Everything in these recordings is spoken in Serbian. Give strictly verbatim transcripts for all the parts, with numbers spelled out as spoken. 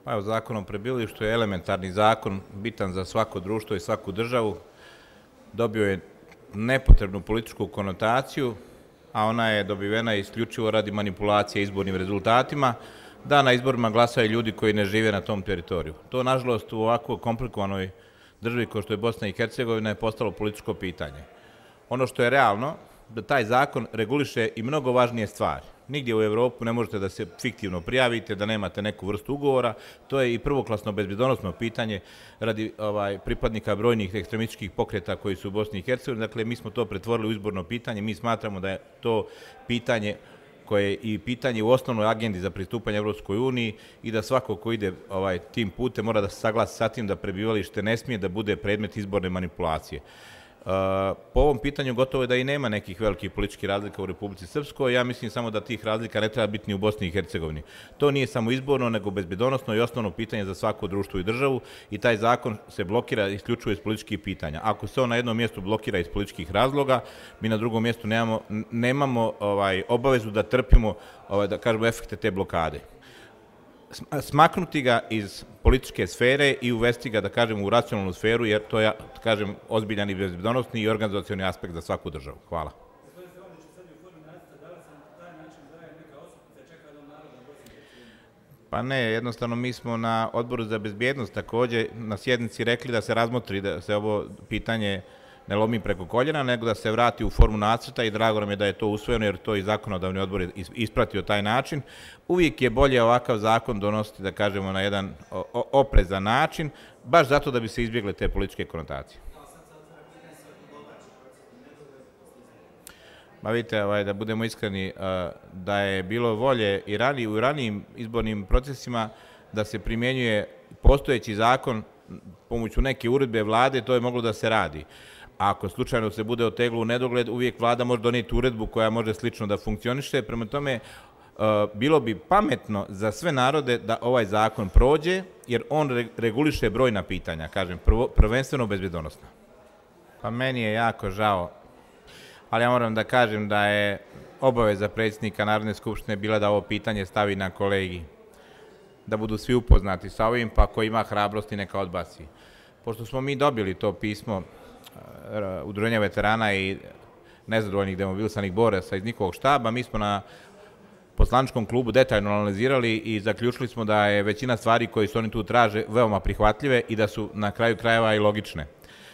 Pa evo, Zakon o prebivalištu je elementarni zakon, bitan za svako društvo i svaku državu. Dobio je nepotrebnu političku konotaciju, a ona je dobivena isključivo radi manipulacije izbornim rezultatima, da na izborima glasaju ljudi koji ne žive na tom teritoriju. To, nažalost, u ovako komplikovanoj državi kao što je Bosna i Hercegovina je postalo političko pitanje. Ono što je realno, da taj zakon reguliše i mnogo važnije stvari. Nigdje u Evropu ne možete da se fiktivno prijavite, da nemate neku vrstu ugovora. To je i prvoklasno bezbjednosno pitanje radi ovaj, pripadnika brojnih ekstremističkih pokreta koji su u Bosni i Hercegovini. Dakle, mi smo to pretvorili u izborno pitanje. Mi smatramo da je to pitanje koje je i pitanje u osnovnoj agendi za pristupanje Evropskoj uniji i da svako ko ide ovaj, tim putem mora da se saglasi sa tim da prebivalište ne smije da bude predmet izborne manipulacije. Po ovom pitanju gotovo je da i nema nekih velikih političkih razlika u Republici Srpskoj. Ja mislim samo da tih razlika ne treba biti ni u Bosni i Hercegovini. To nije samo izborno, nego bezbjednosno i osnovno pitanje za svako društvo i državu i taj zakon se blokira isključivo iz političkih pitanja. Ako se on na jednom mjestu blokira iz političkih razloga, mi na drugom mjestu nemamo, nemamo ovaj, obavezu da trpimo ovaj, da kažemo, efekte te blokade. Smaknuti ga iz političke sfere i uvesti ga, da kažem, u racionalnu sferu, jer to je, da kažem, ozbiljan i bezbjednosni i organizacioni aspekt za svaku državu. Hvala. Pa ne, jednostavno mi smo na Odboru za bezbjednost također na sjednici rekli da se razmotri, da se ovo pitanje ne lomi preko koljena, nego da se vrati u formu nacrta i drago nam je da je to usvojeno jer to i zakonodavni odbor je ispratio taj način. Uvijek je bolje ovakav zakon donositi, da kažemo, na jedan oprezan način, baš zato da bi se izbjegle te političke konotacije. Ma vidite, ovaj, da budemo iskreni, da je bilo volje i rani, u ranijim izbornim procesima da se primjenjuje postojeći zakon pomoću neke uredbe vlade, to je moglo da se radi. A ako slučajno se bude oteglo u nedogled, uvijek vlada može donijeti uredbu koja može slično da funkcioniše. Prema tome, bilo bi pametno za sve narode da ovaj zakon prođe, jer on reguliše brojna pitanja, kažem, prvenstveno bezbjednosna. Pa meni je jako žao, ali ja moram da kažem da je obaveza predsjednika Narodne skupštine bila da ovo pitanje stavi na kolegij, da budu svi upoznati sa ovim, pa ko ima hrabrosti neka odbaci. Pošto smo mi dobili to pismo Udruženja veterana i nezadovoljnih demobilisanih boraca iz njihovog štaba, mi smo na poslaničkom klubu detaljno analizirali i zaključili smo da je većina stvari koje su oni tu traže veoma prihvatljive i da su na kraju krajeva i logične.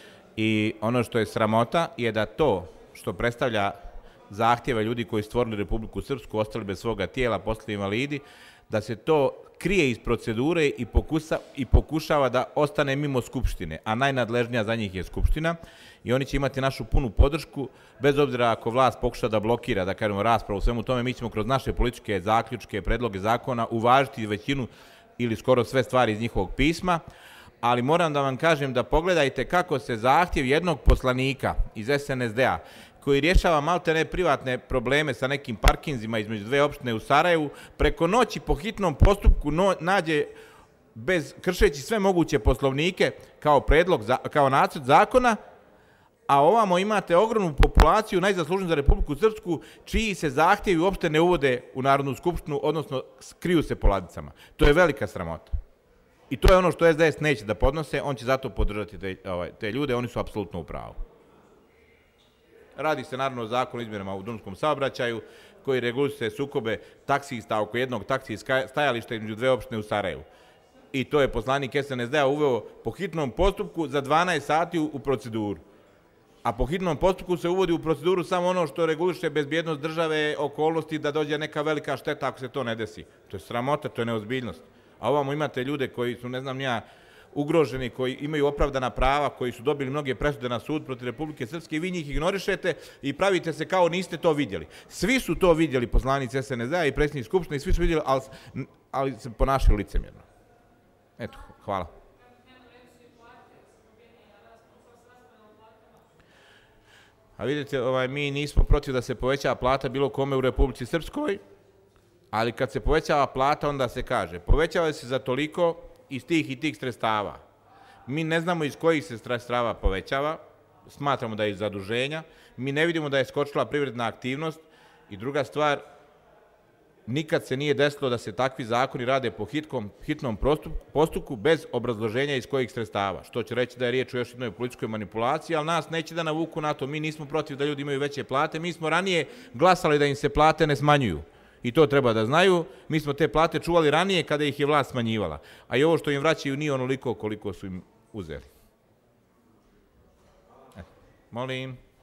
I ono što je sramota je da to što predstavlja zahtjeve ljudi koji stvorili Republiku Srpsku, ostali bez svoga tijela, postali invalidi, da se to krije iz procedure i, pokusa, i pokušava da ostane mimo Skupštine, a najnadležnija za njih je Skupština i oni će imati našu punu podršku, bez obzira ako vlast pokuša da blokira, da kažemo, raspravu u svemu tome, mi ćemo kroz naše političke zaključke, predloge zakona uvažiti većinu ili skoro sve stvari iz njihovog pisma, ali moram da vam kažem da pogledajte kako se zahtjev jednog poslanika iz S N S D-a koji rješava maltene privatne probleme sa nekim parkinzima između dve opštine u Sarajevu, preko noći po hitnom postupku no, nađe, bez kršeći sve moguće poslovnike, kao predlog, za, kao nacrt zakona, a ovamo imate ogromnu populaciju najzaslužniju za Republiku Srpsku, čiji se zahtjevi uopšte ne uvode u Narodnu skupštinu, odnosno skriju se po ladicama. To je velika sramota. I to je ono što S D S neće da podnose, on će zato podržati te, ovaj, te ljude, oni su apsolutno u pravu. Radi se naravno o zakonu o izmjenama u drumskom saobraćaju koji reguliše sukobe taksista oko jednog taksi stajališta između dve opštine u Sarajevu. I to je poslanik S N S D-a uveo po hitnom postupku za dvanaest sati u, u proceduru. A po hitnom postupku se uvodi u proceduru samo ono što reguliše bezbjednost države, okolnosti da dođe neka velika šteta ako se to ne desi. To je sramota, to je neozbiljnost. A ovamo imate ljude koji su, ne znam ja, ugroženi, koji imaju opravdana prava, koji su dobili mnoge presude na sud protiv Republike Srpske i vi njih ignorišete i pravite se kao niste to vidjeli. Svi su to vidjeli, poslanici S N S D-a i predsjednik Skupštine, i svi su vidjeli, ali, ali se ponašaju licemjerno. Eto, hvala. A vidite, ovaj, mi nismo protiv da se poveća plata bilo kome u Republici Srpskoj, ali kad se povećava plata, onda se kaže, povećava se za toliko iz tih i tih sredstava. Mi ne znamo iz kojih se sredstava povećava, smatramo da je iz zaduženja, mi ne vidimo da je skočila privredna aktivnost i druga stvar, nikad se nije desilo da se takvi zakoni rade po hitkom, hitnom postupku bez obrazloženja iz kojih sredstava, što će reći da je riječ o još jednoj političkoj manipulaciji, ali nas neće da navuku na to. Mi nismo protiv da ljudi imaju veće plate, mi smo ranije glasali da im se plate ne smanjuju. I to treba da znaju. Mi smo te plate čuvali ranije kada ih je vlast smanjivala. A i ovo što im vraćaju nije onoliko koliko su im uzeli. E, molim.